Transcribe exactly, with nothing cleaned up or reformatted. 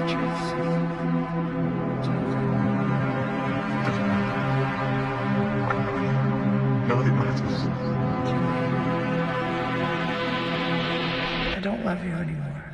truth. None of it matters. I don't love you anymore.